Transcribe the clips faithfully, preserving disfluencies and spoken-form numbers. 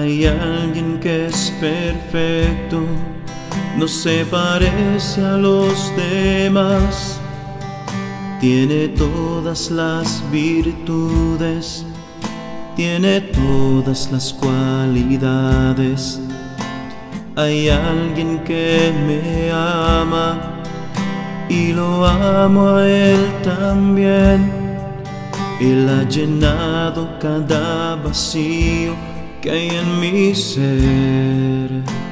Hay alguien que es perfecto, no se parece a los demás, tiene todas las virtudes, tiene todas las cualidades. Hay alguien que me ama y lo amo a Él también. Él ha llenado cada vacío que hay en mi ser.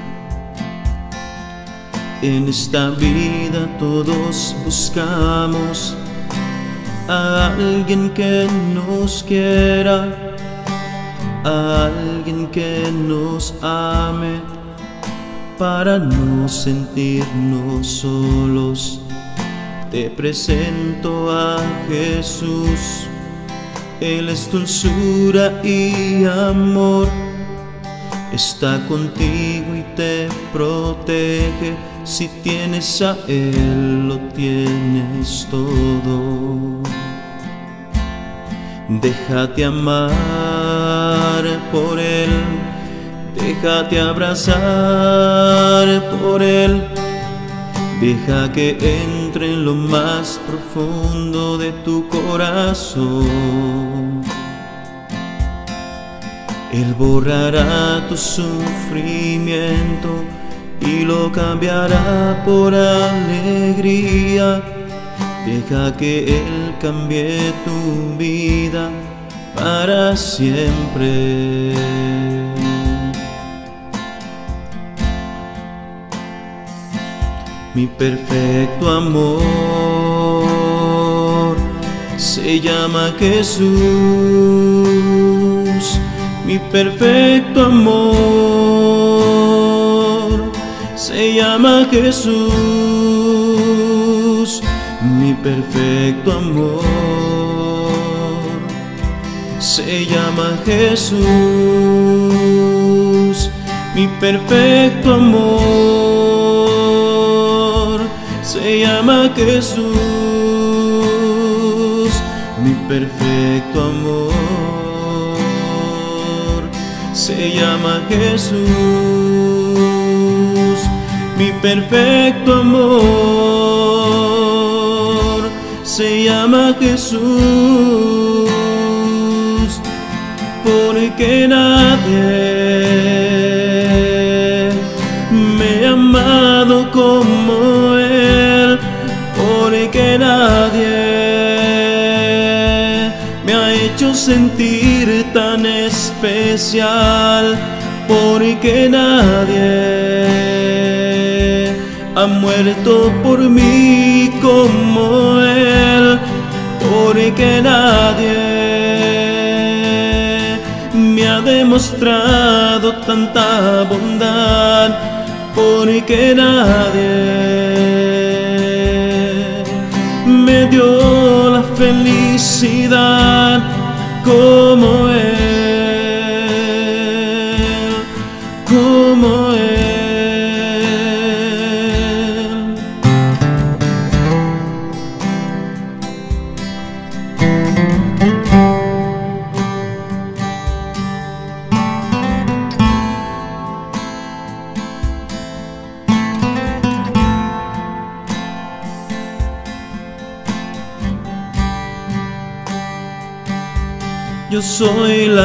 En esta vida todos buscamos a alguien que nos quiera, a alguien que nos ame, para no sentirnos solos. Te presento a Jesús, Él es dulzura y amor, está contigo y te protege. Si tienes a Él, lo tienes todo. Déjate amar por Él, déjate abrazar por Él, deja que entre en lo más profundo de tu corazón. Él borrará tu sufrimiento y lo cambiará por alegría. Deja que Él cambie tu vida para siempre. Mi perfecto amor se llama Jesús. Mi perfecto amor se llama Jesús. Mi perfecto amor se llama Jesús. Mi perfecto amor se llama Jesús. Mi perfecto amor se llama Jesús. Mi perfecto amor se llama Jesús, porque nadie me ha amado como Él, porque nadie me ha hecho sentir tan especial, porque nadie ha muerto por mí como Él, porque nadie me ha demostrado tanta bondad, porque nadie me dio la felicidad como Él, como Él. Yo soy la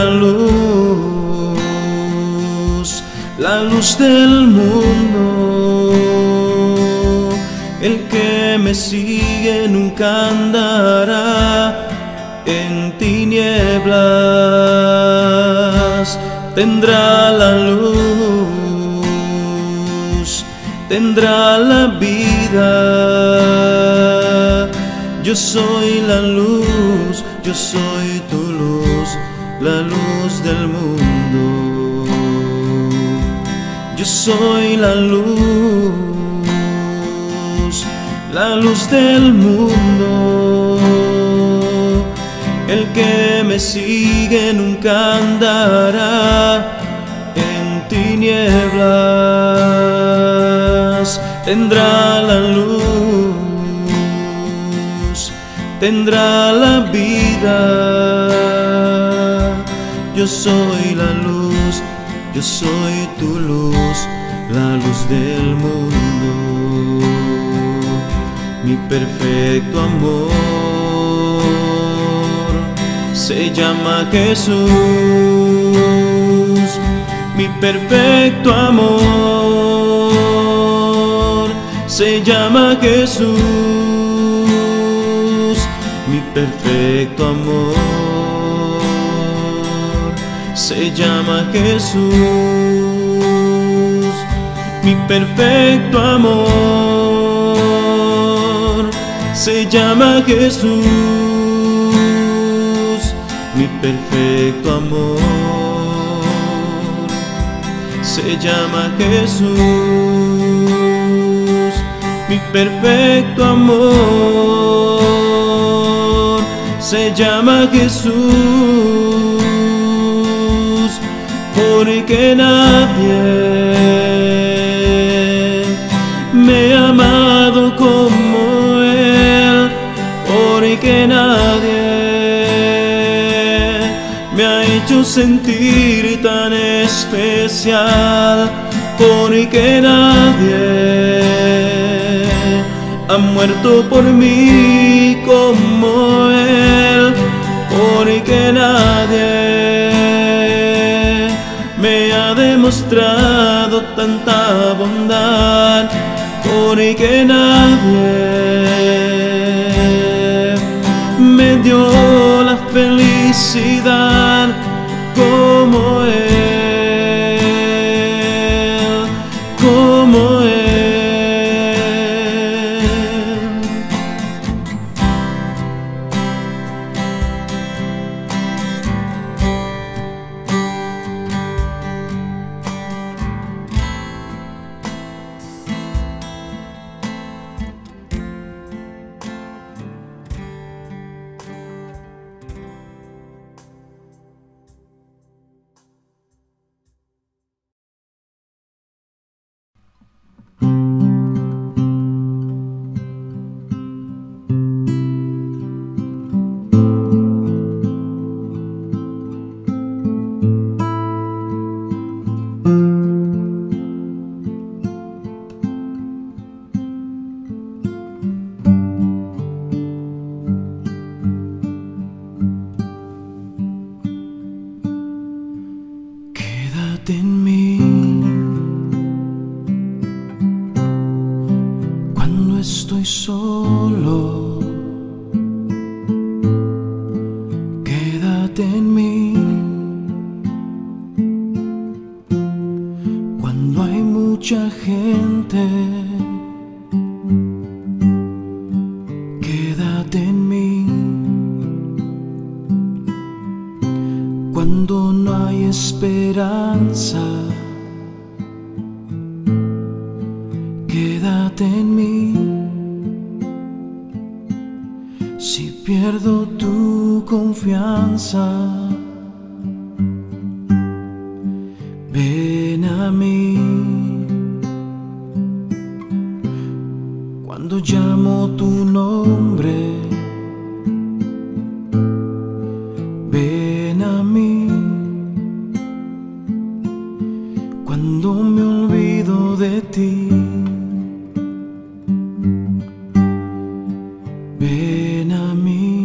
luz, la luz del mundo. El que me sigue nunca andará en tinieblas. Tendrá la luz, tendrá la vida. Yo soy la luz, yo soy tu luz, la luz del mundo. Yo soy la luz, la luz del mundo. El que me sigue nunca andará en tinieblas. Tendrá la luz, tendrá la vida. Yo soy la luz, yo soy tu luz, la luz del mundo. Mi perfecto amor se llama Jesús. Mi perfecto amor se llama Jesús. Mi perfecto amor se llama Jesús. Mi perfecto amor se llama Jesús. Mi perfecto amor se llama Jesús. Mi perfecto amor se llama Jesús, porque nadie me ha amado como Él, porque nadie me ha hecho sentir tan especial, porque nadie ha muerto por mí como Él, porque nadie me ha demostrado tanta bondad, porque nadie me dio la felicidad como Él, como Él. En mí, cuando estoy solo, quédate en mí. Cuando hay mucha gente, quédate en mí. Cuando no hay esperanza, quédate en mí. Si pierdo tu confianza, ven a mí. Cuando llamo tu nombre, ven a mí. Cuando me olvido de ti, ven a mí.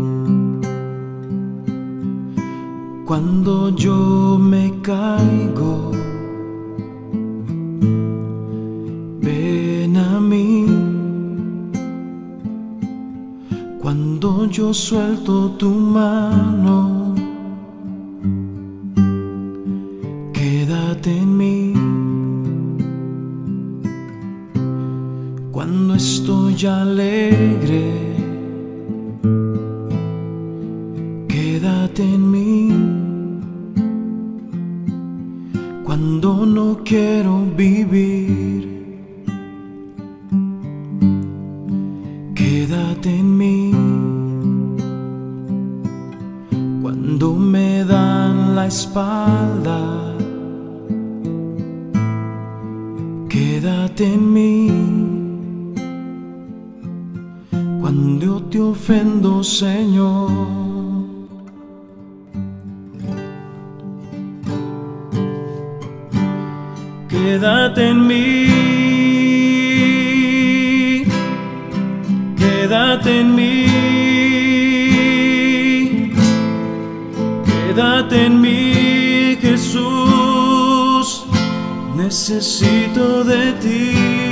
Cuando yo me caigo, ven a mí. Cuando yo suelto tu mano, quédate en mí. Cuando estoy alegre, quédate en mí. Cuando no quiero vivir, quédate en mí. Cuando me dan la espalda, quédate en mí. Cuando yo te ofendo, Señor, Quédate en mí, quédate en mí, quédate en mí, Jesús, necesito de ti.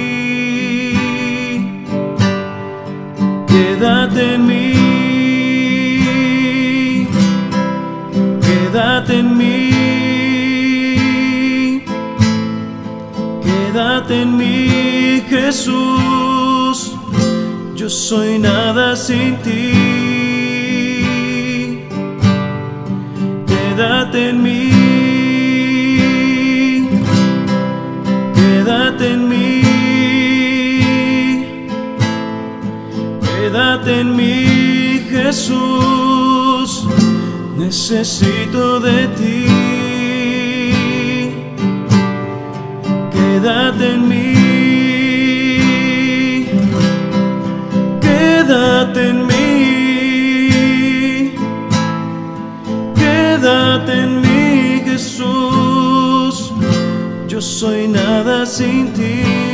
Quédate en mí, quédate en mí, quédate en mí, Jesús, yo soy nada sin ti. Quédate en mí, quédate en mí, quédate en mí, Jesús, necesito de ti. Quédate en mí, quédate en mí, quédate en mí, Jesús, yo soy nada sin ti.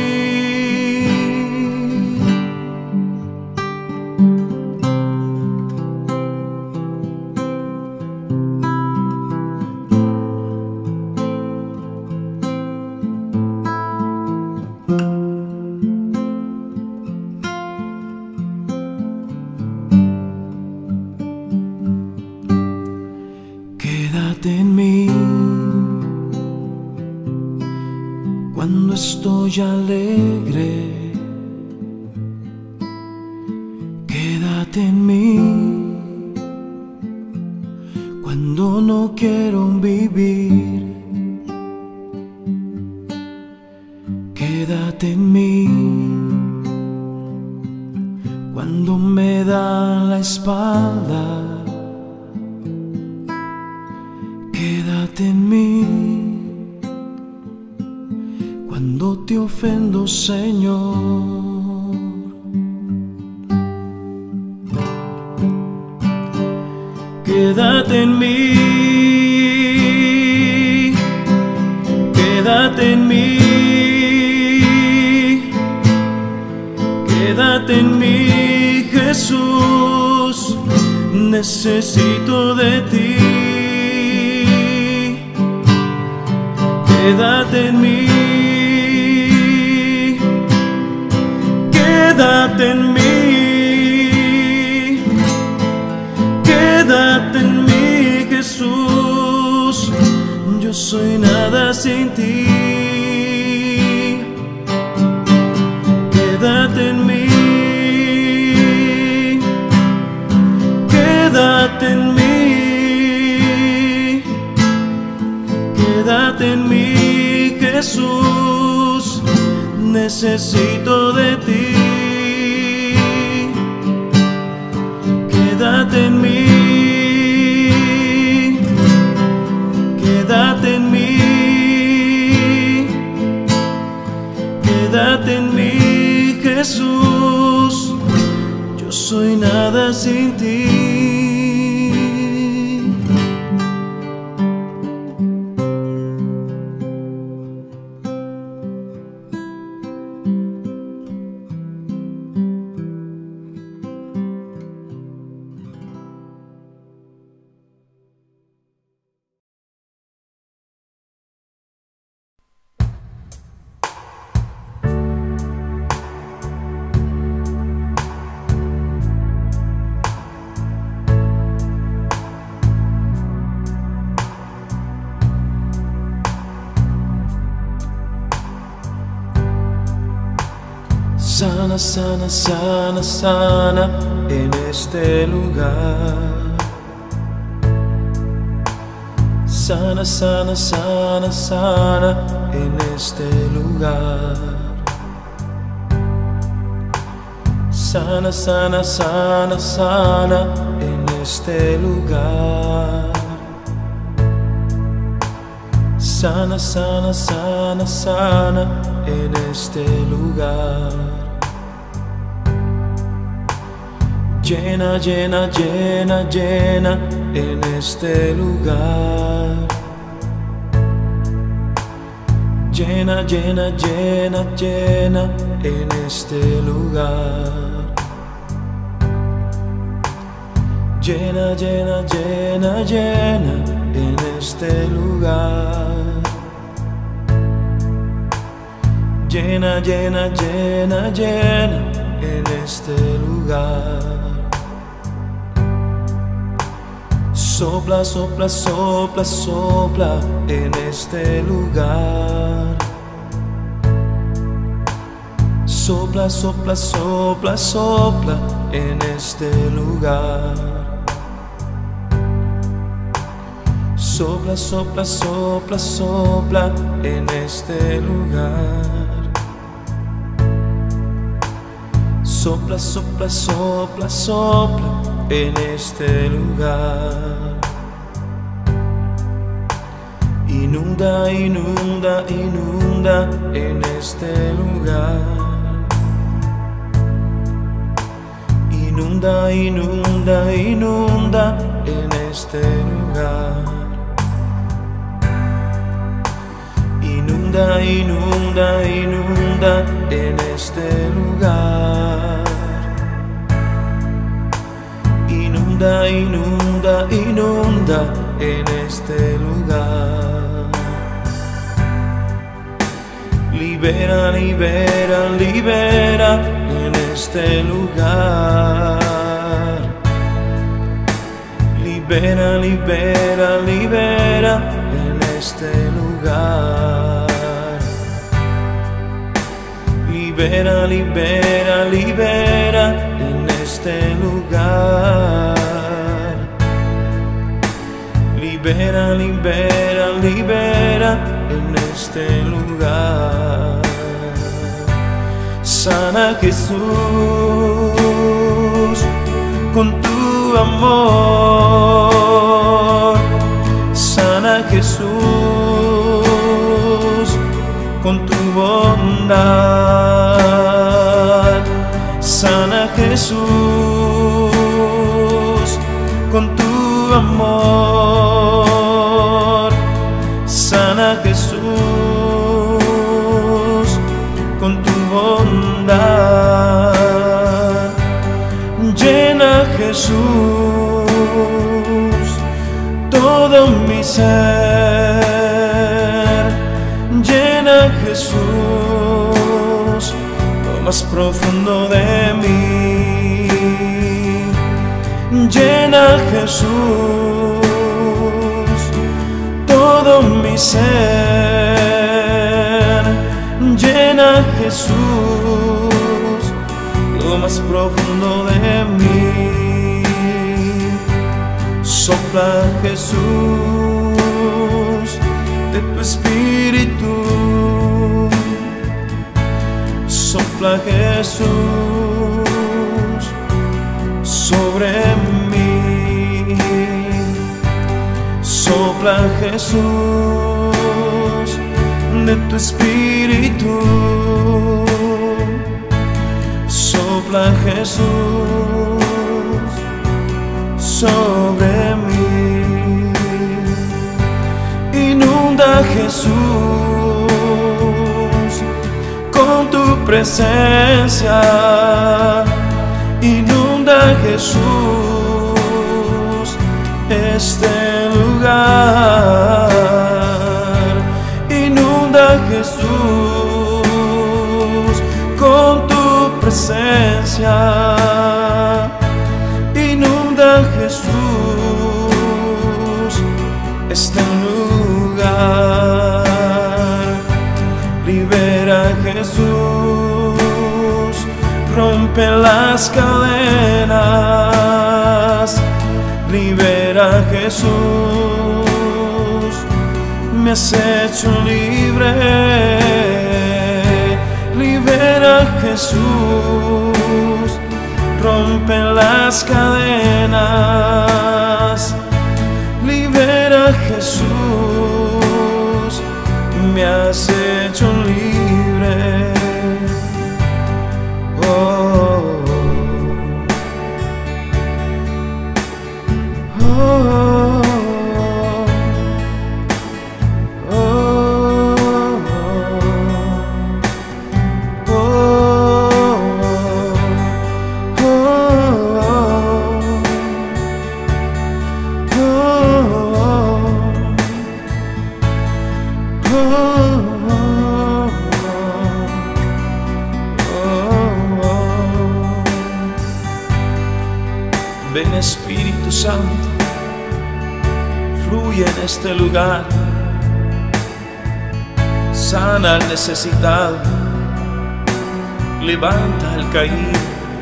Quédate en mí cuando estoy alegre. Quédate en mí cuando no quiero vivir. Quédate en mí cuando me dan la espalda. Quédate en mí cuando te ofendo, Señor. Quédate en mí, quédate en mí, quédate en mí, Jesús, necesito de ti. Quédate en mí, quédate en mí, quédate en mí, Jesús, yo soy nada sin ti. Quédate en mí, quédate en mí, quédate en mí, Jesús, necesito de ti. Quédate en mí, quédate en mí, quédate en mí, Jesús, yo soy nada sin ti. Sana, sana, sana, sana en este lugar. Sana, sana, sana, sana en este lugar. Sana, sana, sana, sana en este lugar. Sana, sana, sana, sana en este lugar. Llena, llena, llena, llena en este lugar. Llena, llena, llena, llena en este lugar. Llena, llena, llena, llena en este lugar. Llena, llena, llena, llena en este lugar. Sopla, sopla, sopla, sopla en este lugar. Sopla, sopla, sopla, sopla en este lugar. Sopla, sopla, sopla, sopla en este lugar. Sopla, sopla, sopla, sopla en este lugar. Inunda, inunda, inunda en este lugar. Inunda, inunda, inunda en este lugar. Inunda, inunda, inunda en este lugar. Inunda, inunda, inunda en este lugar. Libera, libera, libera en este lugar. Libera, libera, libera en este lugar. Libera, libera, libera en este lugar. Libera, libera, libera en este lugar. Sana Jesús con tu amor. Sana Jesús con tu bondad. Sana Jesús con tu amor. Sana Jesús con tu bondad. Llena Jesús todo mi ser. Llena Jesús lo más profundo de mí. Llena Jesús todo mi ser. Llena Jesús lo más profundo de mí. Sopla Jesús de tu espíritu. Sopla Jesús sobre mí. Sopla Jesús de tu espíritu. Sopla Jesús sobre mí. Inunda Jesús con tu presencia. Inunda Jesús este lugar. Inunda Jesús con tu presencia. Inunda Jesús este lugar. Libera Jesús, rompe las cadenas. Libera Jesús, me has hecho libre. Libera Jesús, rompe las cadenas. Libera Jesús, me has hecho libre. Oh, oh, oh, oh. Ven Espíritu Santo, fluye en este lugar, sana al necesitado, levanta al caído.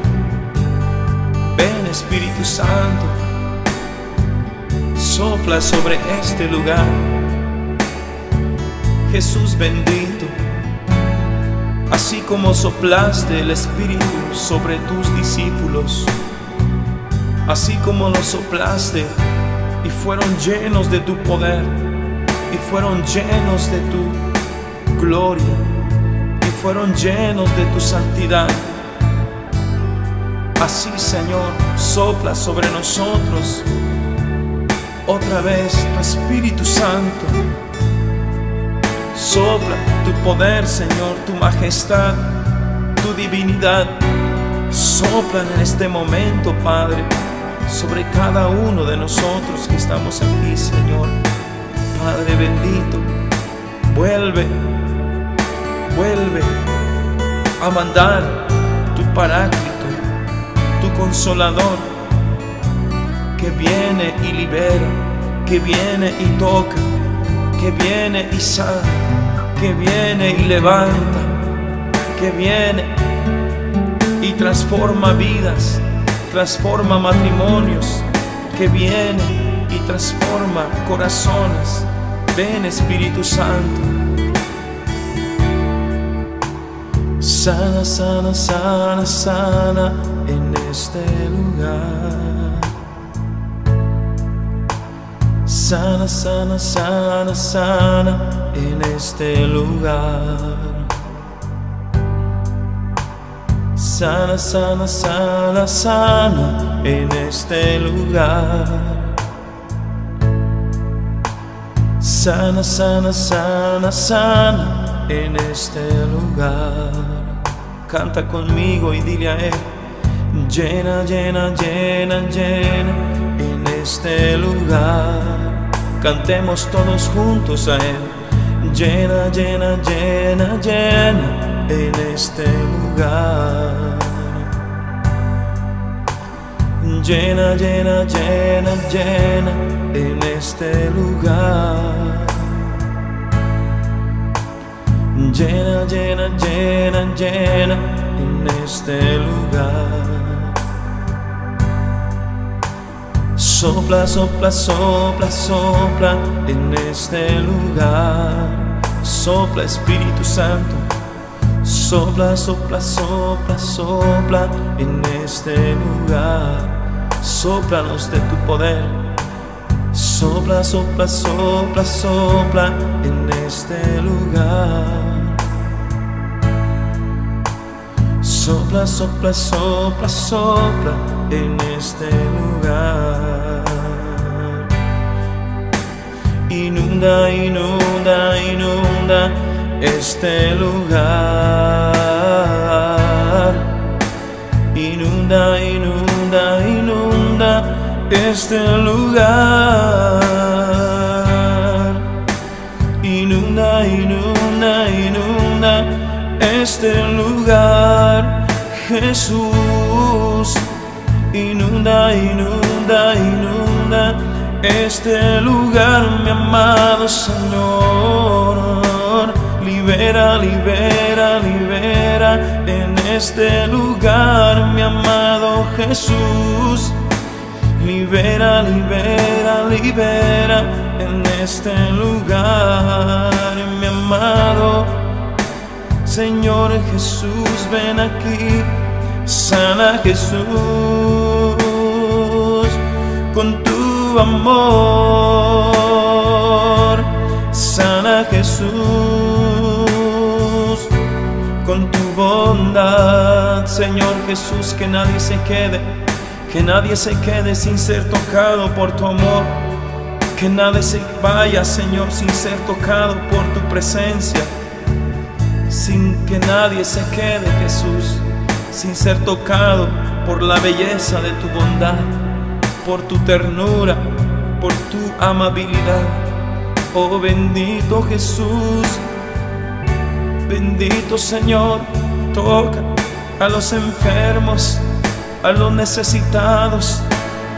Ven Espíritu Santo, sopla sobre este lugar. Jesús bendito, así como soplaste el Espíritu sobre tus discípulos, así como lo soplaste y fueron llenos de tu poder, y fueron llenos de tu gloria, y fueron llenos de tu santidad. Así, Señor, sopla sobre nosotros otra vez tu Espíritu Santo. Sopla tu poder, Señor, tu majestad, tu divinidad. Sopla en este momento, Padre, sobre cada uno de nosotros que estamos aquí, Señor. Padre bendito, vuelve, vuelve a mandar tu Paráclito, tu Consolador, que viene y libera, que viene y toca, que viene y sana, que viene y levanta, que viene y transforma vidas, transforma matrimonios, que viene y transforma corazones. Ven Espíritu Santo. Sana, sana, sana, sana en este lugar. Sana, sana, sana, sana en este lugar. Sana, sana, sana, sana en este lugar. Sana, sana, sana, sana en este lugar. Canta conmigo y dile a Él: llena, llena, llena, llena en este lugar. Cantemos todos juntos a Él: llena, llena, llena, llena en este lugar. Llena, llena, llena, llena en este lugar. Llena, llena, llena, llena en este lugar. Sopla, sopla, sopla, sopla en este lugar. Sopla Espíritu Santo. Sopla, sopla, sopla, sopla en este lugar. Sóplanos de tu poder. Sopla, sopla, sopla, sopla en este lugar. Sopla, sopla, sopla, sopla en este lugar. Inunda, inunda, inunda este lugar. Inunda, inunda, inunda este lugar. Inunda, inunda, inunda este lugar. Jesús, inunda, inunda, inunda este lugar, mi amado Señor. Libera, libera, libera en este lugar, mi amado Jesús. Libera, libera, libera en este lugar, mi amado Señor Jesús. Ven aquí, sana Jesús con tu amor. Sana Jesús con tu bondad, Señor Jesús. Que nadie se quede, que nadie se quede sin ser tocado por tu amor. Que nadie se vaya, Señor, sin ser tocado por tu presencia. Sin que nadie se quede, Jesús, sin ser tocado por la belleza de tu bondad, por tu ternura, por tu amabilidad. Oh bendito Jesús, bendito Señor. Toca a los enfermos, a los necesitados,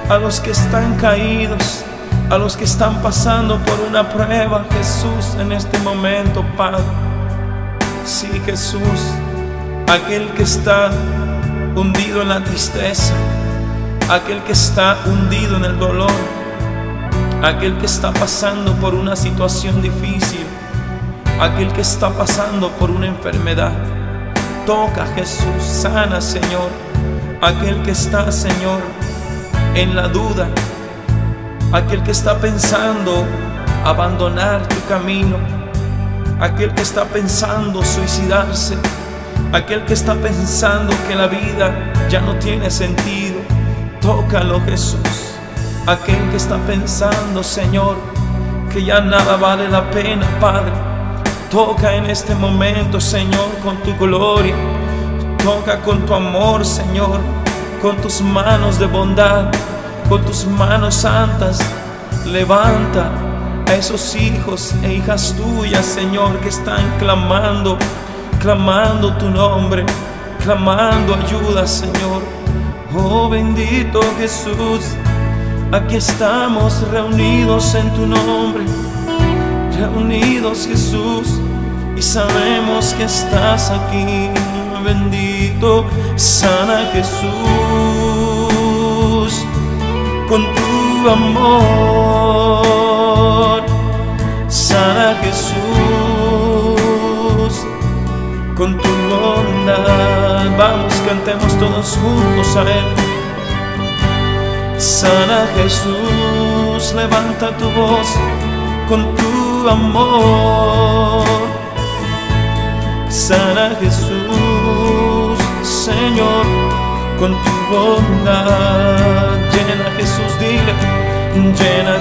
a los que están caídos, a los que están pasando por una prueba, Jesús, en este momento, Padre. Sí, Jesús, aquel que está hundido en la tristeza, aquel que está hundido en el dolor, aquel que está pasando por una situación difícil, aquel que está pasando por una enfermedad. Toca, Jesús, sana, Señor. Aquel que está, Señor, en la duda, aquel que está pensando abandonar tu camino, aquel que está pensando suicidarse, aquel que está pensando que la vida ya no tiene sentido. Tócalo, Jesús. Aquel que está pensando, Señor, que ya nada vale la pena, Padre. Toca en este momento, Señor, con tu gloria. Toca con tu amor, Señor, con tus manos de bondad, con tus manos santas. Levanta a esos hijos e hijas tuyas, Señor, que están clamando, clamando tu nombre, clamando ayuda, Señor. Oh, bendito Jesús, aquí estamos reunidos en tu nombre, reunidos, Jesús, y sabemos que estás aquí. Bendito, sana, Jesús, con tu amor. Sana, Jesús, con tu bondad. Vamos, cantemos todos juntos a Él. Sana, Jesús, levanta tu voz con tu amor. Sana, Jesús, Señor, con tu bondad. Llena, Jesús, dile, llena,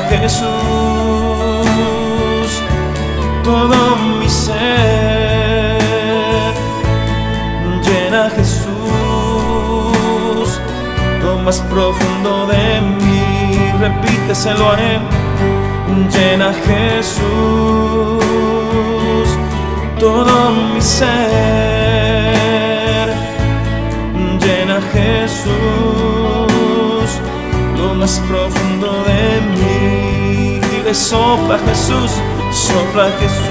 Jesús, todo mi ser. Llena, Jesús, lo más profundo de mí. Repíteselo a Él. Llena, Jesús, todo mi ser. Llena, Jesús, lo más profundo de mí. Dile, sopla, Jesús, sopla,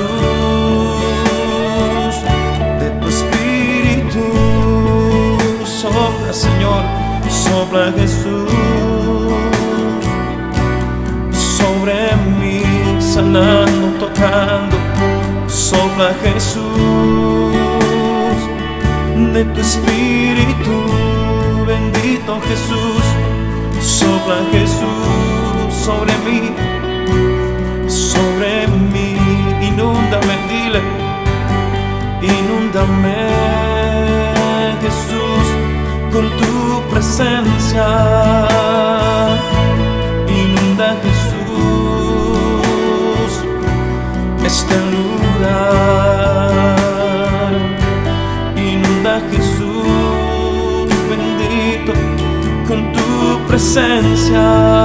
Jesús, de tu espíritu. Sopla, Señor, sopla, Jesús, sobre mí, sanando, tocando. Sopla, Jesús, de tu espíritu. Bendito Jesús, sopla, Jesús, sobre mí, sobre mí. Inúndame, dile, inúndame, Jesús, con tu presencia. Inunda, Jesús, este lugar. Inunda, Jesús, bendito, con tu presencia.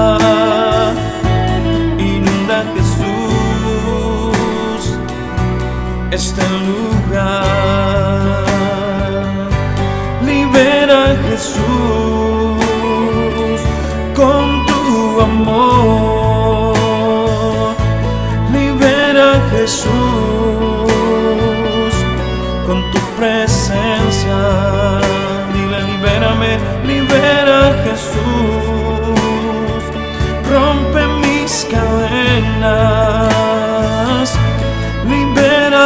Inunda, Jesús, este lugar. Libera, Jesús, con tu amor. Libera, Jesús, con tu presencia. Dile, libérame, libera, Jesús. Rompe mis cadenas. Libera,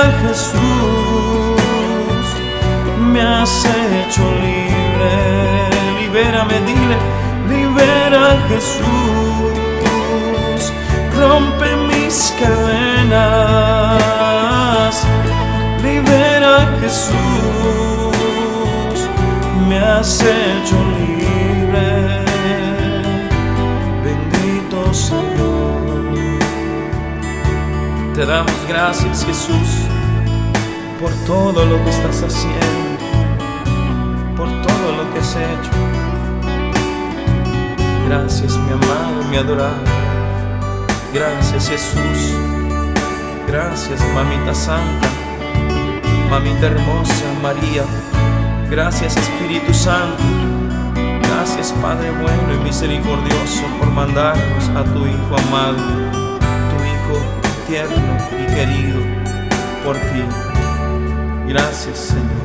Jesús, me has hecho libre. Libérame, dile, libera, Jesús. Rompe mis cadenas. Libera, Jesús, me has hecho libre. Bendito Señor. Te damos gracias, Jesús, por todo lo que estás haciendo, por todo lo que has hecho. Gracias, mi amado, mi adorado. Gracias, Jesús. Gracias, Mamita Santa, Mamita hermosa, María. Gracias, Espíritu Santo. Gracias. Gracias, Padre bueno y misericordioso, por mandarnos a tu Hijo amado, tu Hijo tierno y querido por ti. Gracias, Señor.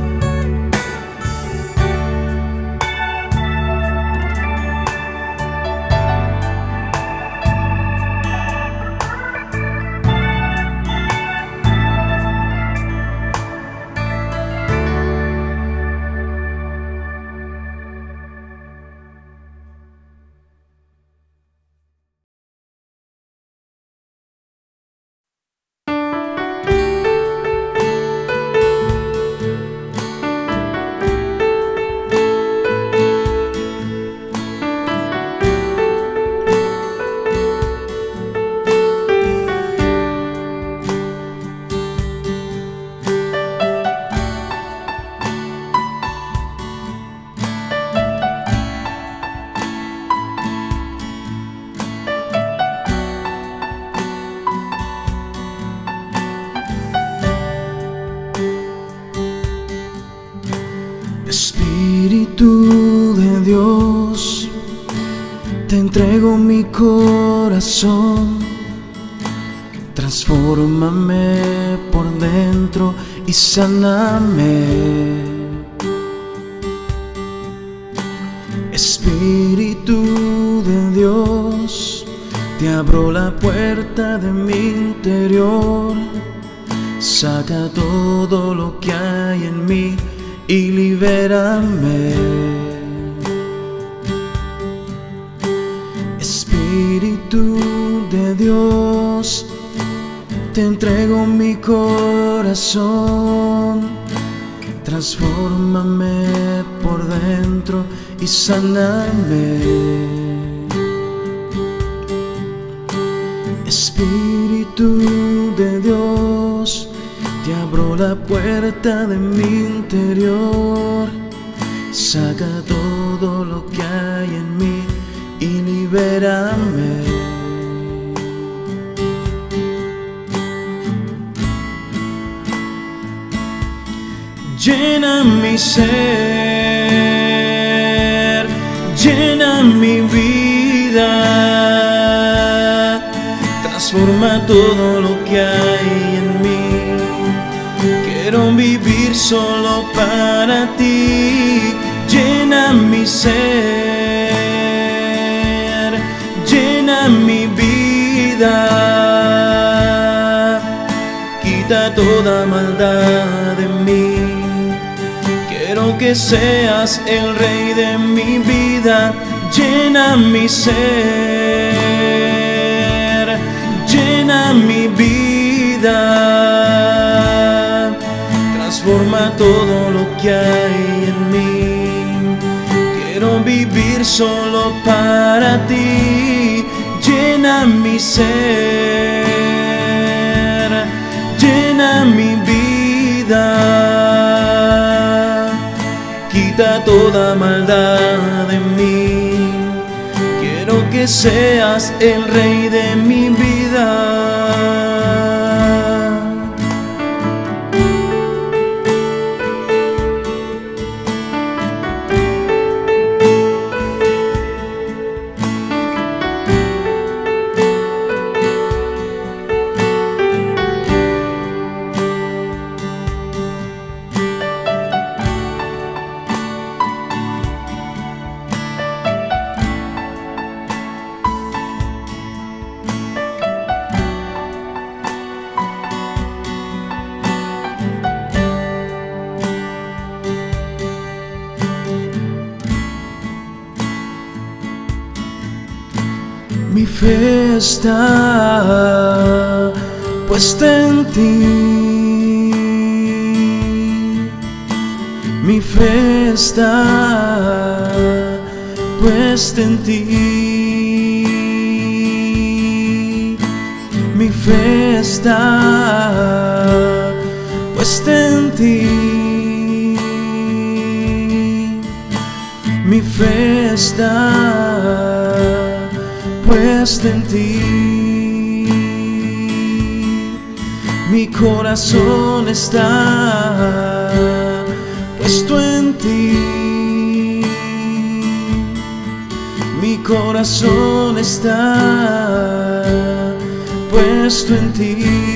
Espíritu de Dios, te entrego mi corazón, transfórmame por dentro y sáname. Espíritu de Dios, te abro la puerta de mi interior, saca todo lo que hay en mí y libérame. Espíritu de Dios, te entrego mi corazón, transfórmame por dentro y sáname. Espíritu de Dios, te abro la puerta de mi interior, saca todo lo que hay en mí y libérame. Llena mi ser, llena mi vida, transforma todo lo que hay en mí. Quiero vivir solo para ti, llena mi ser, llena mi vida, quita toda maldad de mí. Quiero que seas el rey de mi vida, llena mi ser, llena mi vida, transforma todo lo que hay en mí. Quiero vivir solo para ti, llena mi ser, llena mi vida, quita toda maldad de mí. Quiero que seas el rey de mi vida. Mi fe está puesta en ti, mi fe está puesta en ti, mi fe está puesta en ti, mi fe está puesta en ti, mi corazón está puesto en ti, Mi corazón está puesto en ti.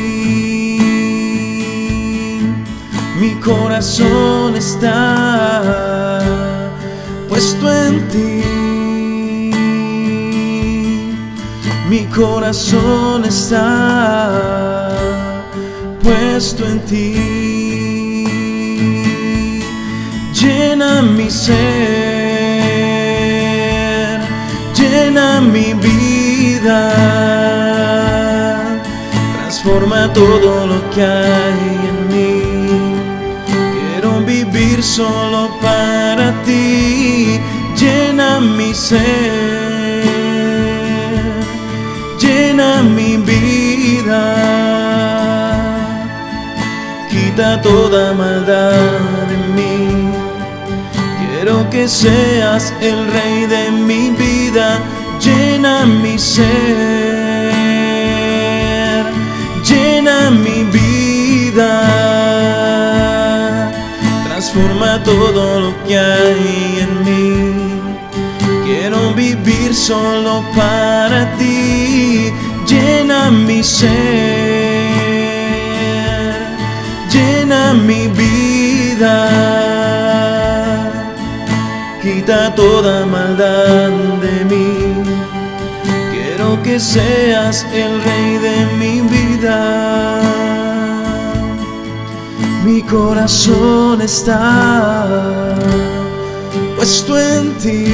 Mi corazón está puesto en ti. Mi corazón está puesto en ti. Llena mi ser, llena mi vida, transforma todo lo que hay en mí. Quiero vivir solo para ti. Llena mi ser, llena mi vida, quita toda maldad en mí. Quiero que seas el rey de mi vida. Llena mi ser, llena mi vida, transforma todo lo que hay en mí. Quiero vivir solo para ti. Llena mi ser, llena mi vida, quita toda maldad de mí. Quiero que seas el rey de mi vida. Mi corazón está puesto en ti.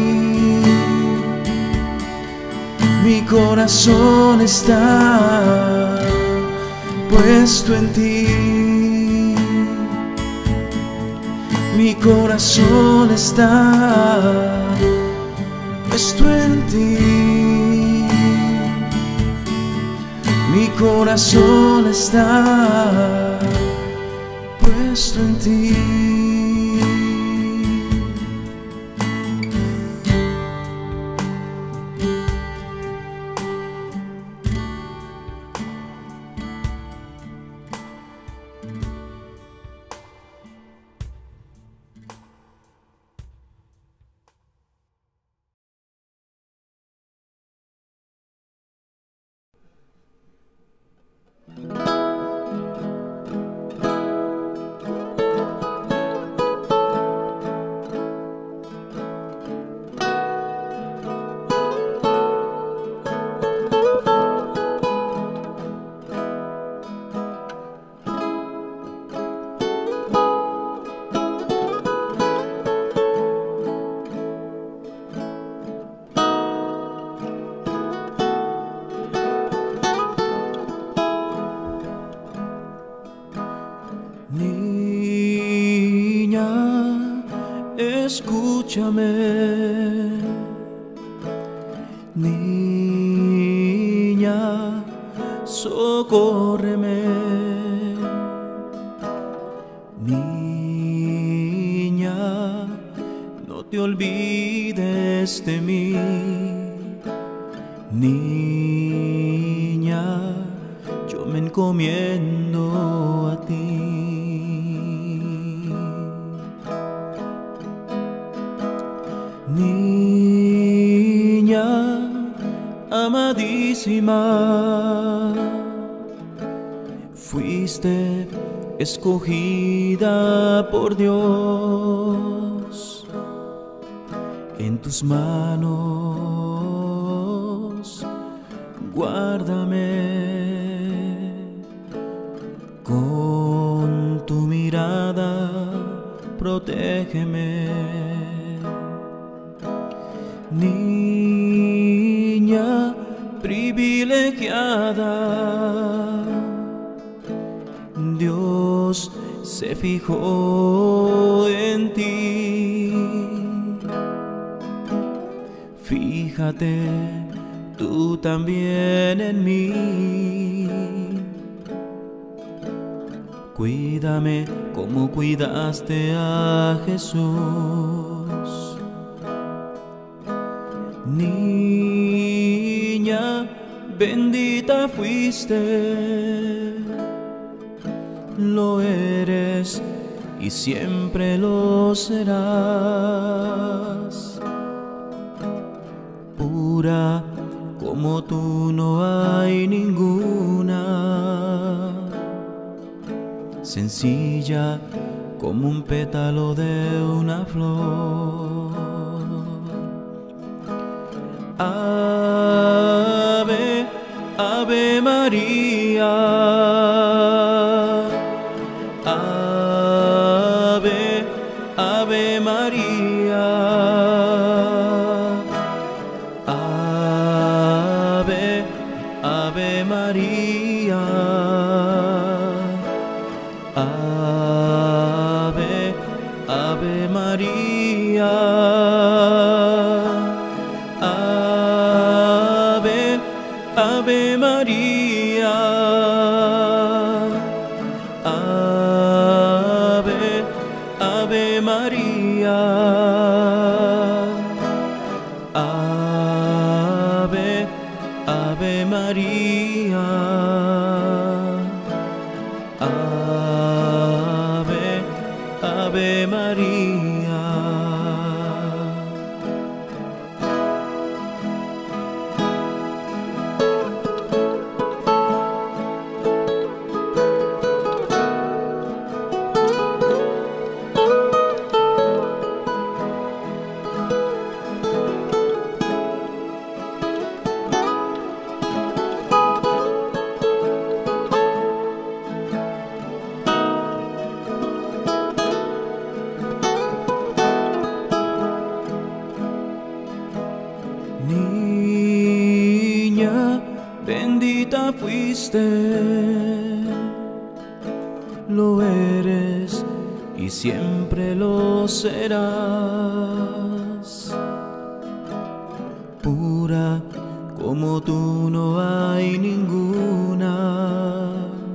Mi corazón está puesto en ti. Mi corazón está puesto en ti. Mi corazón está puesto en ti. Escúchame, niña, socórreme, niña, no te olvides de mí, niña, yo me encomiendo a ti. Niña amadísima, fuiste escogida por Dios. En tus manos guárdame, con tu mirada protégeme. Niña privilegiada, Dios se fijó en ti. Fíjate tú también en mí. Cuídame como cuidaste a Jesús. Niña, bendita fuiste, lo eres y siempre lo serás. pura como tú no hay ninguna, sencilla como un pétalo de una flor. Ave, Ave María, Ave, Ave María, Ave, Ave María, Ave, Ave María, Ave, Ave María, Ave, Ave María, Ave, Ave María, Ave, Ave María. Niña, bendita fuiste, lo eres y siempre lo serás. Pura como tú no hay ninguna,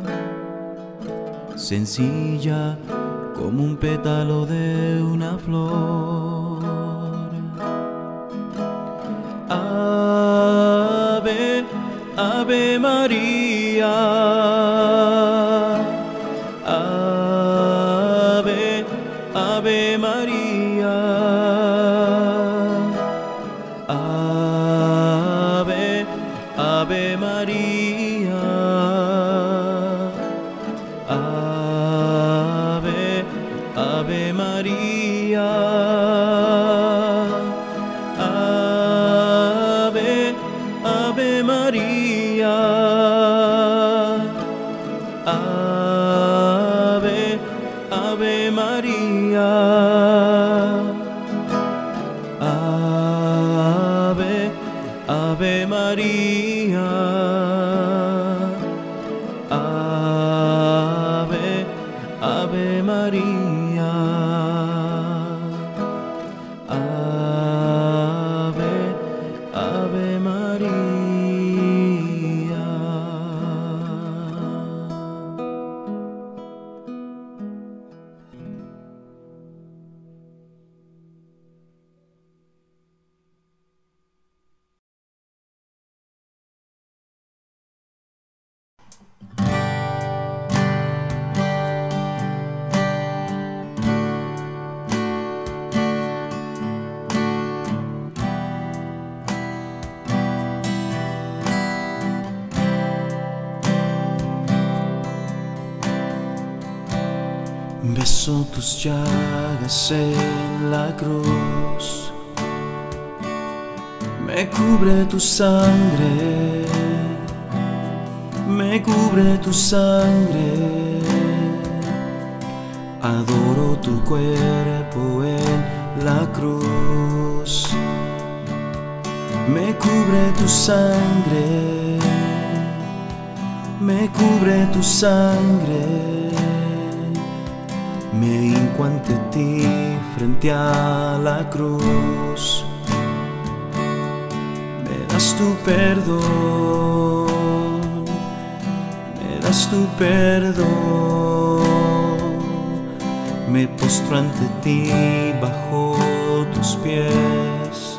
sencilla como un pétalo de una flor. Ave, Ave María, Ave, Ave María, Ave, Ave María, Ave, Ave María, Ave, Ave María, Ave, Ave María, Ave, Ave María, Ave, Ave María, Ave, Ave María. Beso tus llagas en la cruz, me cubre tu sangre, me cubre tu sangre. Adoro tu cuerpo en la cruz, me cubre tu sangre, me cubre tu sangre. Me hinco ante ti frente a la cruz, me das tu perdón, me das tu perdón. Me postro ante ti bajo tus pies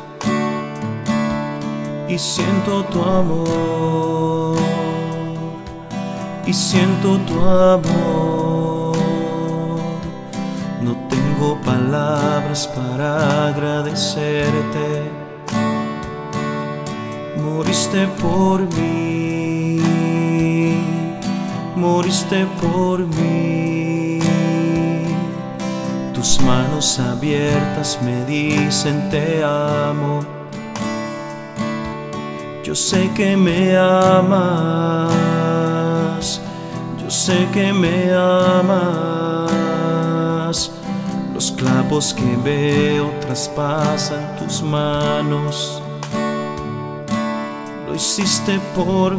y siento tu amor, y siento tu amor. No tengo palabras para agradecerte, moriste por mí, moriste por mí. Tus manos abiertas me dicen te amo. Yo sé que me amas, yo sé que me amas. Los clavos que veo traspasan tus manos. Lo hiciste por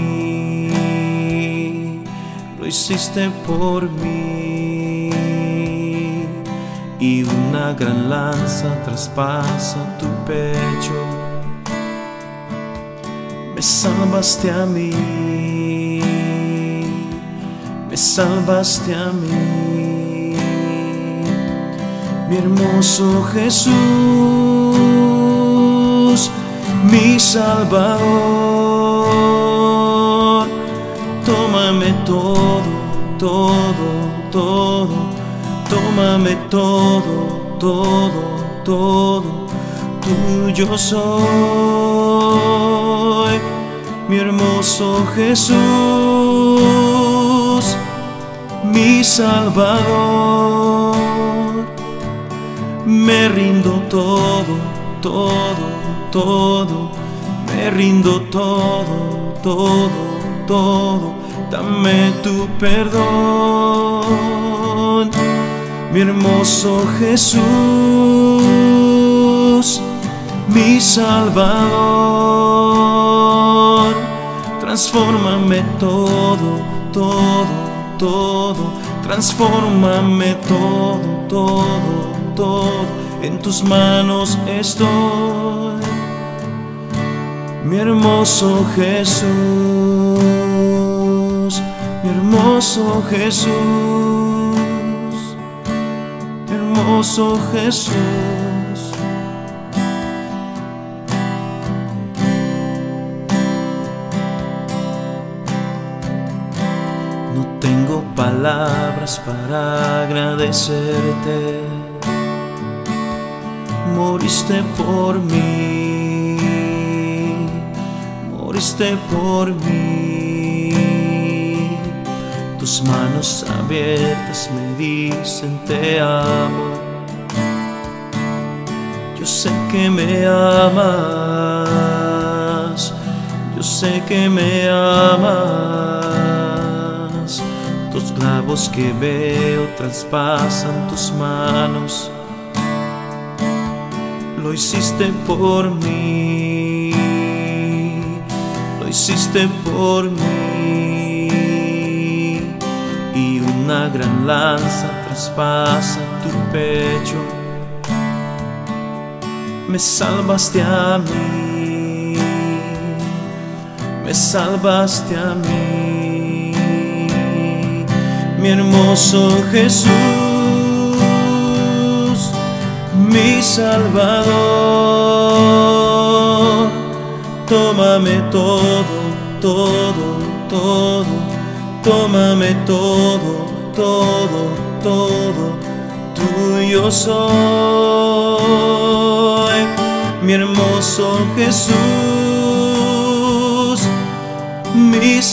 mí, lo hiciste por mí. Y una gran lanza traspasa tu pecho. Me salvaste a mí, me salvaste a mí, mi hermoso Jesús, mi Salvador. Tómame todo, todo, todo, tómame todo, todo, todo, tuyo soy, mi hermoso Jesús, mi Salvador. Me rindo todo, todo, todo, me rindo todo, todo, todo, dame tu perdón, mi hermoso Jesús, mi Salvador. Transfórmame todo, todo, todo, transfórmame todo, todo, todo, en tus manos estoy, mi hermoso Jesús, mi hermoso Jesús, mi hermoso Jesús. No tengo palabras para agradecerte. Moriste por mí, moriste por mí. Tus manos abiertas me dicen te amo. Yo sé que me amas, yo sé que me amas. Tus clavos que veo traspasan tus manos. Lo hiciste por mí, lo hiciste por mí. Y una gran lanza traspasa tu pecho. Me salvaste a mí, me salvaste a mí, mi hermoso Jesús, mi Salvador. Tómame todo, todo, todo, tómame todo, todo, todo, tuyo soy, mi hermoso Jesús, mi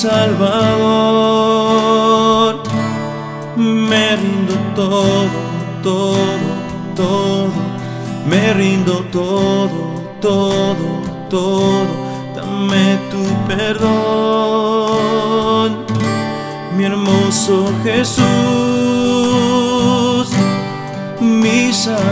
Salvador. Me rindo todo, todo, todo, me rindo todo, todo, todo, dame tu perdón, mi hermoso Jesús, mi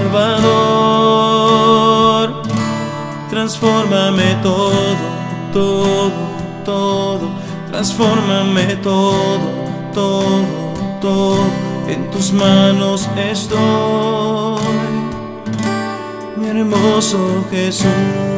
Salvador. Transfórmame todo, todo, todo, transfórmame todo, todo, todo, en tus manos estoy, mi hermoso Jesús.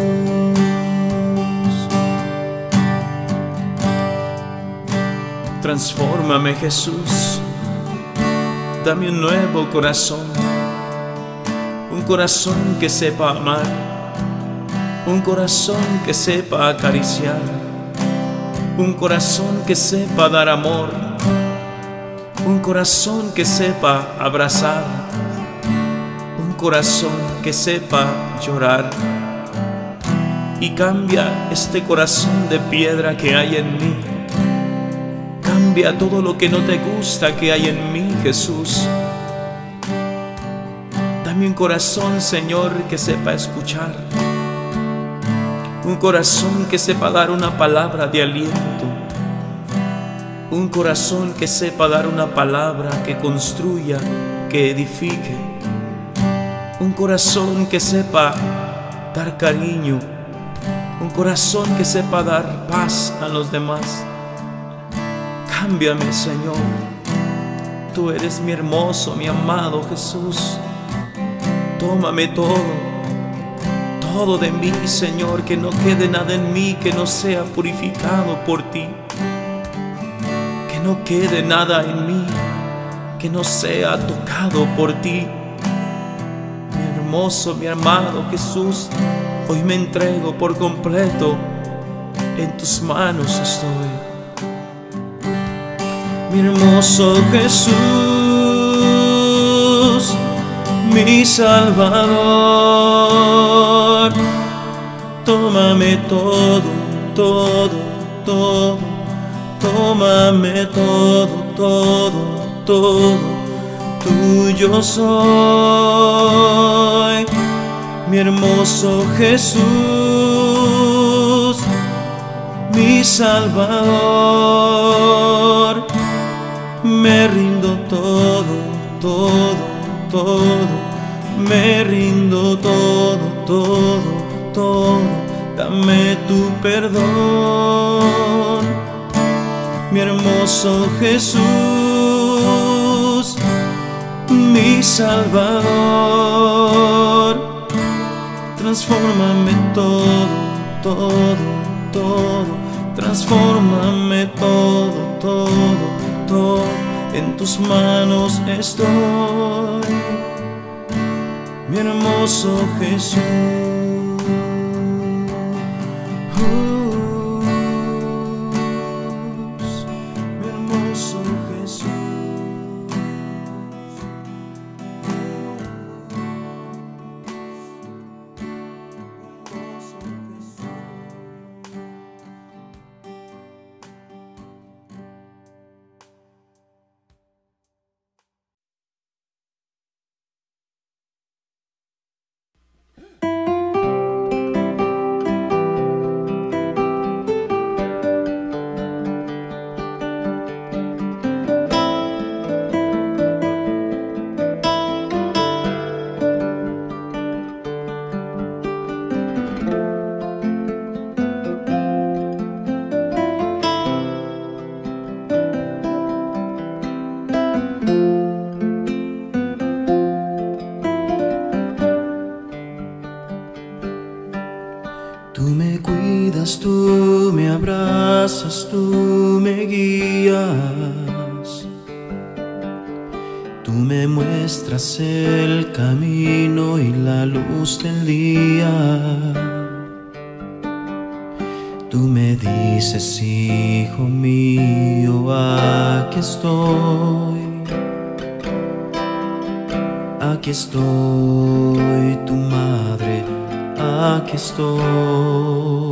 Transfórmame, Jesús, dame un nuevo corazón, un corazón que sepa amar, un corazón que sepa acariciar, un corazón que sepa dar amor, un corazón que sepa abrazar, un corazón que sepa llorar, y cambia este corazón de piedra que hay en mí. Cambia todo lo que no te gusta que hay en mí, Jesús. Dame un corazón, Señor, que sepa escuchar, un corazón que sepa dar una palabra de aliento, un corazón que sepa dar una palabra que construya, que edifique, un corazón que sepa dar cariño, un corazón que sepa dar paz a los demás. Cámbiame, Señor. Tú eres mi hermoso, mi amado Jesús. Tómame todo, todo de mí, Señor, que no quede nada en mí que no sea purificado por ti. Que no quede nada en mí que no sea tocado por ti. Mi hermoso, mi amado Jesús, hoy me entrego por completo, en tus manos estoy. Mi hermoso Jesús, mi Salvador, tómame todo, todo, todo, tómame todo, todo, todo, tuyo soy. Mi hermoso Jesús, mi Salvador, me rindo todo, todo, todo, me rindo todo, todo, todo, dame tu perdón. Mi hermoso Jesús, mi Salvador, transfórmame todo, todo, todo, transfórmame todo, todo, todo, en tus manos estoy, mi hermoso Jesús. Mi hermoso Jesús. Tú me cuidas, tú me abrazas, tú me guías, tú me muestras el camino y la luz del día. Tú me dices, hijo mío, aquí estoy, aquí estoy, tu madre, aquí estoy.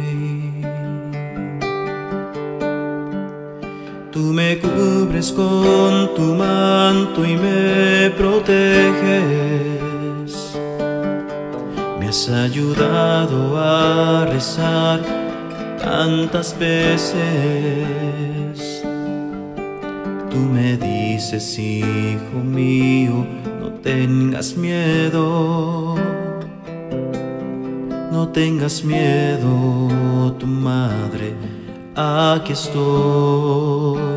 Tú me cubres con tu manto y me proteges. Me has ayudado a rezar tantas veces. Tú me dices, hijo mío, no tengas miedo. No tengas miedo, tu madre, aquí estoy.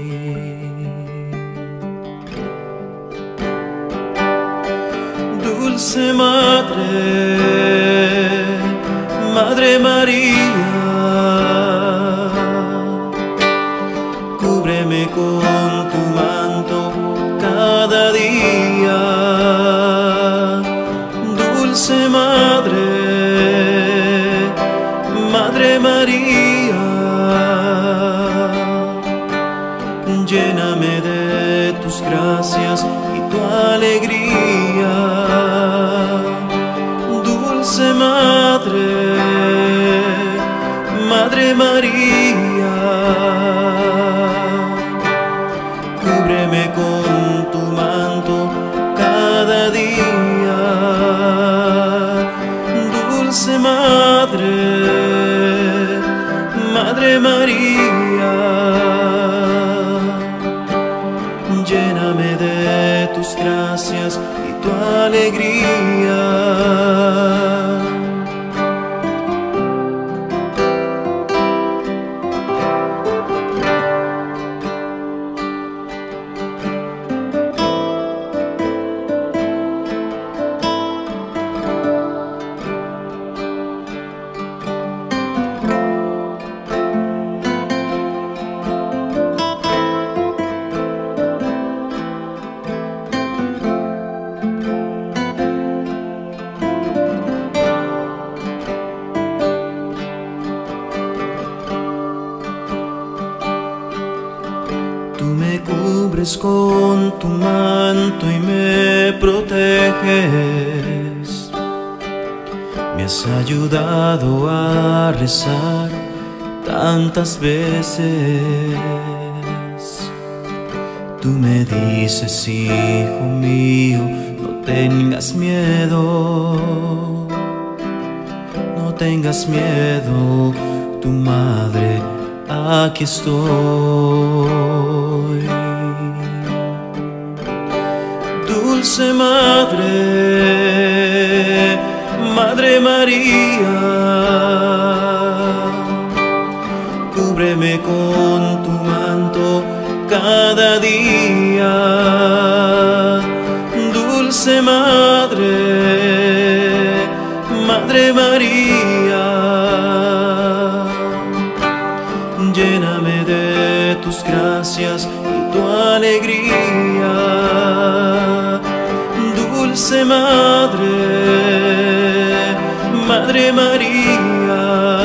Dulce Madre, Madre María, cúbreme con tu manto cada día. Dulce Madre, Madre María, lléname de tus gracias y tu alegría. Dulce Madre, Madre María, cúbreme con tu manto cada día. Dulce Madre, Madre María, lléname de tus gracias y tu alegría. Tú me cubres con tu manto y me proteges. Me has ayudado a rezar tantas veces. Tú me dices, hijo mío, no tengas miedo, no tengas miedo, tu madre, aquí estoy. Dulce Madre, Madre María, cúbreme con tu manto cada día. Dulce Madre, Madre María, lléname de tus gracias y tu alegría. Dulce Madre, Madre María,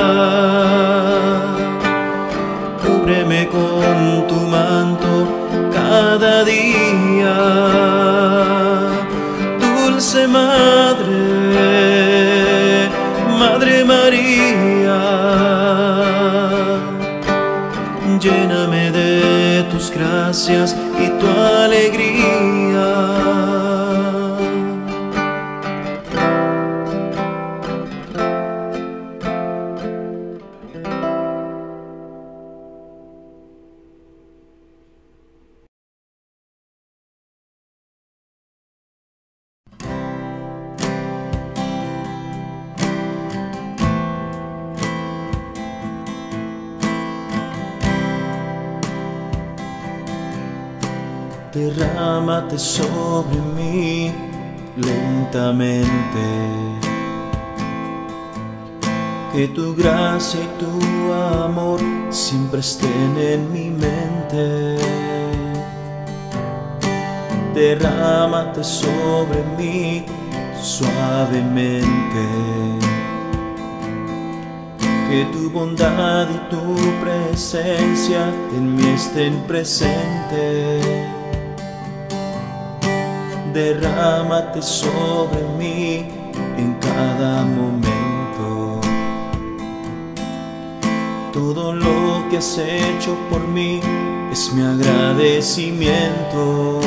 cúbreme con tu manto cada día. Dulce Madre, Madre María, lléname de tus gracias y tu alegría. Derrámate sobre mí lentamente, que tu gracia y tu amor siempre estén en mi mente. Derrámate sobre mí suavemente, que tu bondad y tu presencia en mí estén presentes. Derrámate sobre mí en cada momento. Todo lo que has hecho por mí es mi agradecimiento.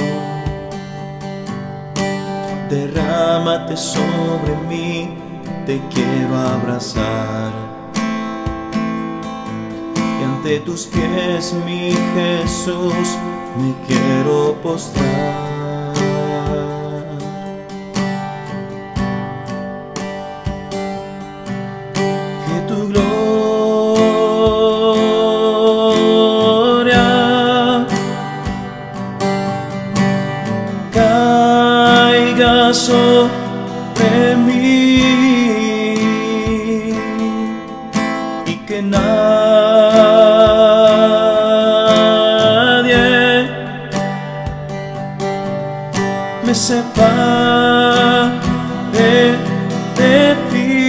Derrámate sobre mí, te quiero abrazar. Y ante tus pies, mi Jesús, me quiero postrar. Sobre mí y que nadie me separe de ti,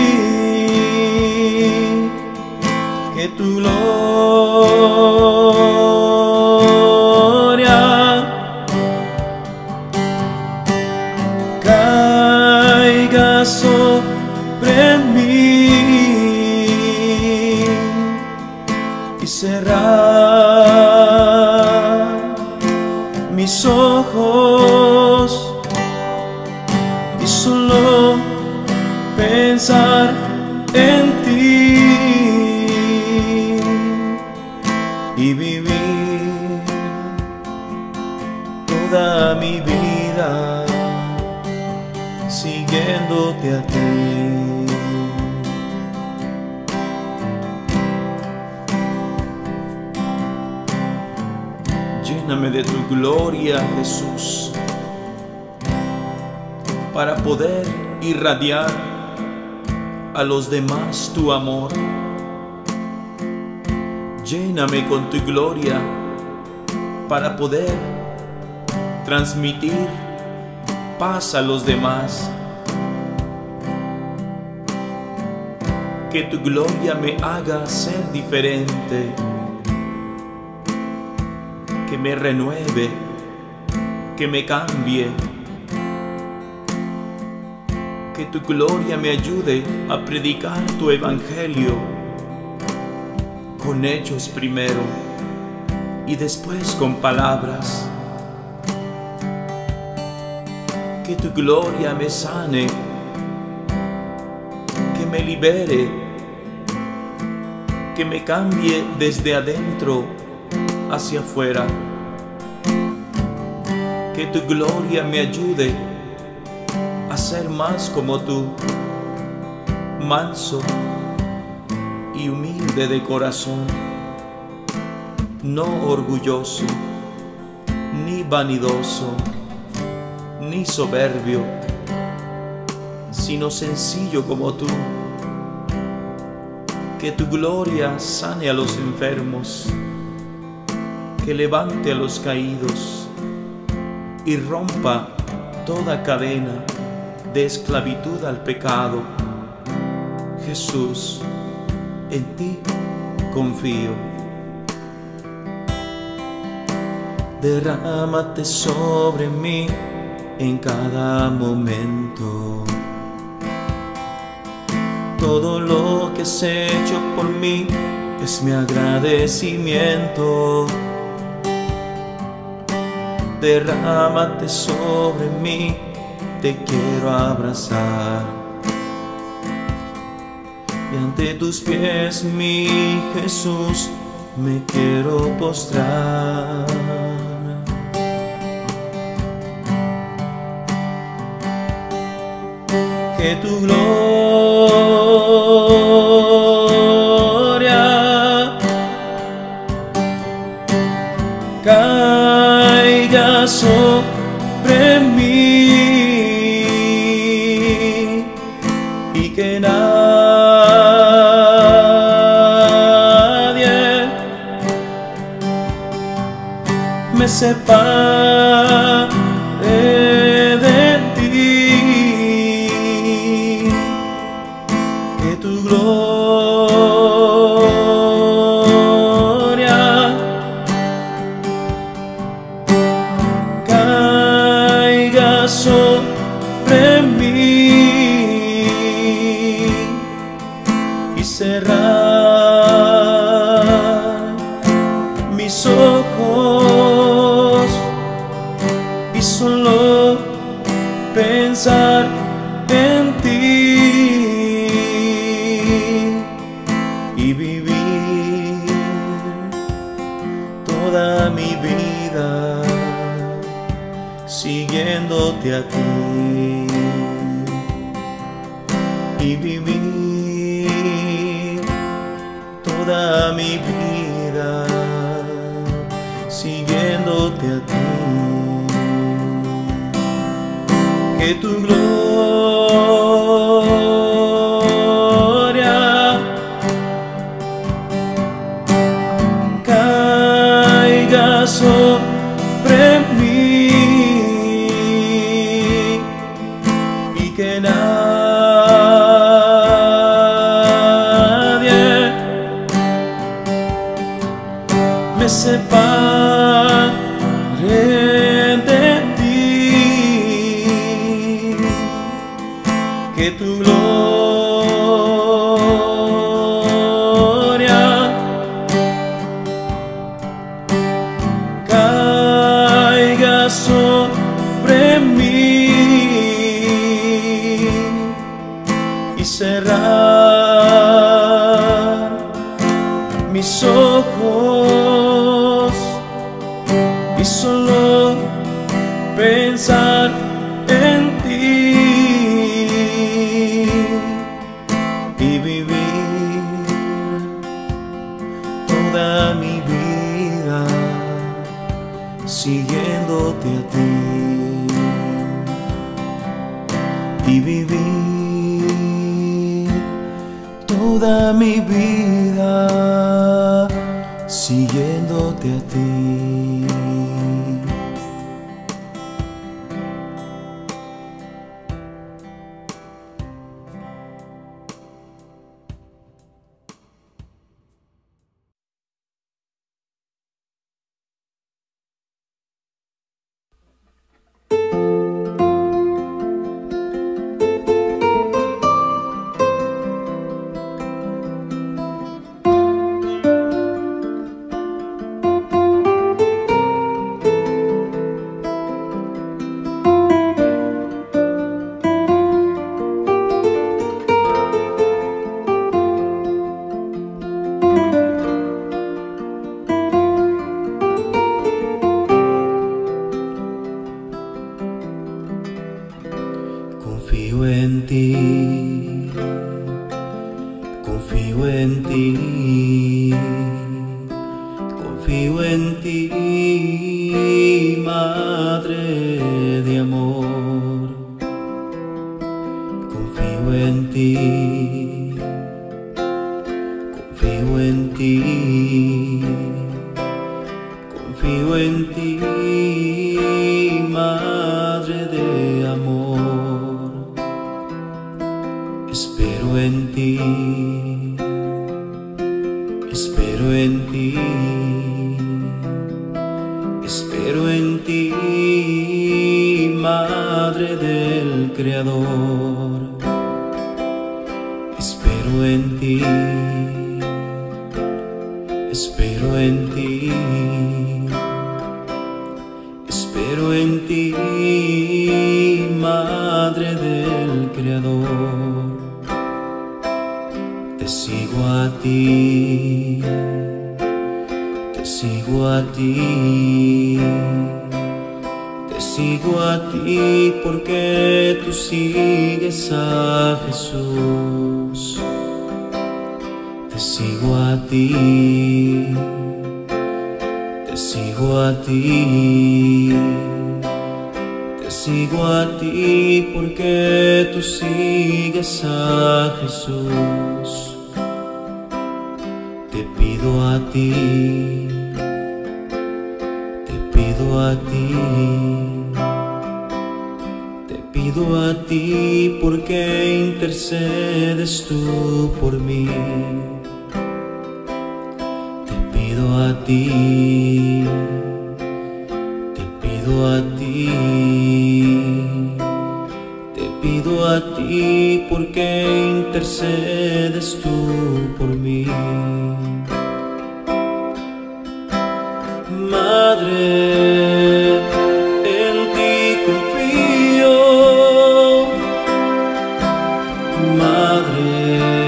que tu gloria caiga sobre mí. Lléname de tu gloria, Jesús, para poder irradiar a los demás tu amor. Lléname con tu gloria para poder transmitir paz a los demás. Que tu gloria me haga ser diferente, que me renueve, que me cambie. Que tu gloria me ayude a predicar tu evangelio con hechos primero y después con palabras. Que tu gloria me sane, que me libere, que me cambie desde adentro hacia afuera. Que tu gloria me ayude a ser más como tú, manso y humilde de corazón, no orgulloso, ni vanidoso, ni soberbio, sino sencillo como tú. Que tu gloria sane a los enfermos, que levante a los caídos y rompa toda cadena de esclavitud al pecado. Jesús, en ti confío. Derrámate sobre mí en cada momento. Todo lo que has hecho por mí es mi agradecimiento. Derrámate sobre mí, te quiero abrazar. Y ante tus pies, mi Jesús, me quiero postrar. Que tu gloria caiga sobre mí y que nadie me separe de ti. Que tu gloria caiga sobre mí y cerrar mis ojos y solo pensar en ti y vivir toda mi vida siguiéndote a ti y vivir toda mi vida siguiéndote a ti. Que tu gloria caiga sobre mí y que nadie me separe de ti. Que tu gloria caiga sobre mí y cerrar mis ojos y solo pensar en ti y vivir toda mi vida siguiéndote a ti, y vivir toda mi vida siguiéndote a ti. Confío en ti, confío en ti, confío en ti, Madre de amor. Confío en ti, confío en ti, confío en ti, Madre de amor. Espero en ti, espero en ti, espero en ti, Madre del Creador. Espero en ti, espero en ti, espero en ti, Madre del Creador. Te sigo a ti, te sigo a ti, te sigo a ti porque tú sigues a Jesús. Te sigo a ti, te sigo a ti, te sigo a ti porque tú sigues a Jesús. Te pido a ti, te pido a ti, te pido a ti porque intercedes tú por mí. Te pido a ti, te pido a ti, te pido a ti porque intercedes tú por mí. Madre, en ti confío, Madre,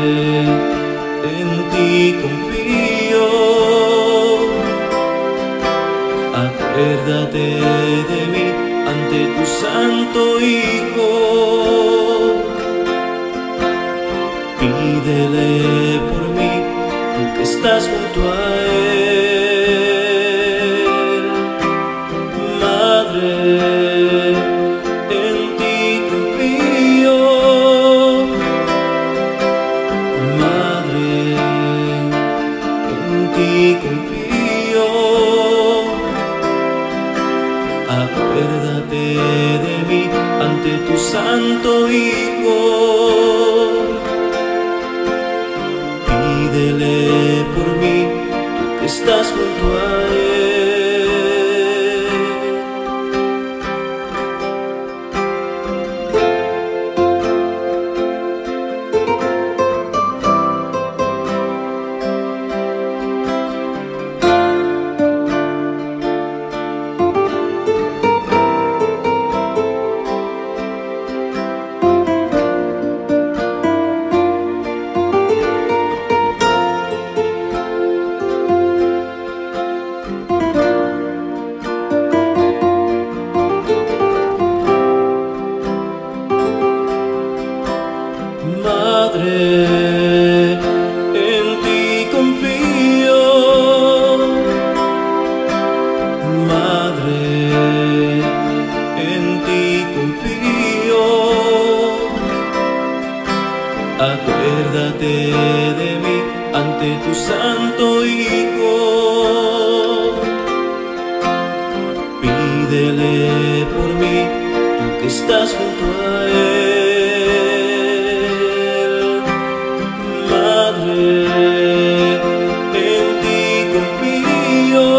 en ti confío. Acuérdate de mí ante tu Santo Hijo. Pídele por mí, tú que estás junto a Él. Madre, en ti confío. Madre, en ti confío. Acuérdate de mí ante tu Santo Hijo. Pídele por mí, tú que estás junto a Él. de mí ante tu Santo Hijo. Pídele por mí, tú que estás junto a Él. Madre, en ti confío.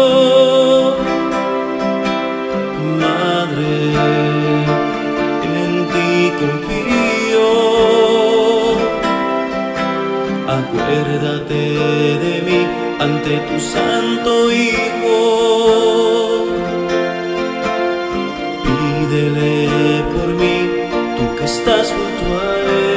Madre, en ti confío. Acuérdate de mí ante tu Santo Hijo. Pídele por mí, tú que estás junto a Él.